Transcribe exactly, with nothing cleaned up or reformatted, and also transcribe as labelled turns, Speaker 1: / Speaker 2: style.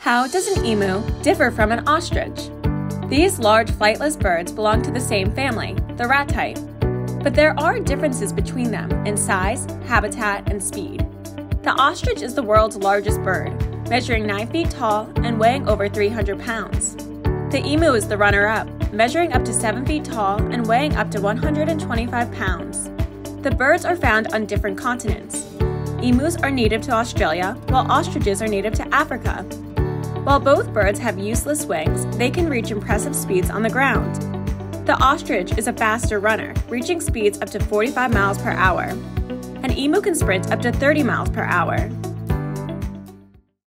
Speaker 1: How does an emu differ from an ostrich? These large flightless birds belong to the same family, the ratite. But there are differences between them in size, habitat, and speed. The ostrich is the world's largest bird, measuring nine feet tall and weighing over three hundred pounds. The emu is the runner-up, measuring up to seven feet tall and weighing up to one hundred twenty-five pounds. The birds are found on different continents. Emus are native to Australia, while ostriches are native to Africa. While both birds have useless wings, they can reach impressive speeds on the ground. The ostrich is a faster runner, reaching speeds up to forty-five miles per hour. An emu can sprint up to thirty miles per hour.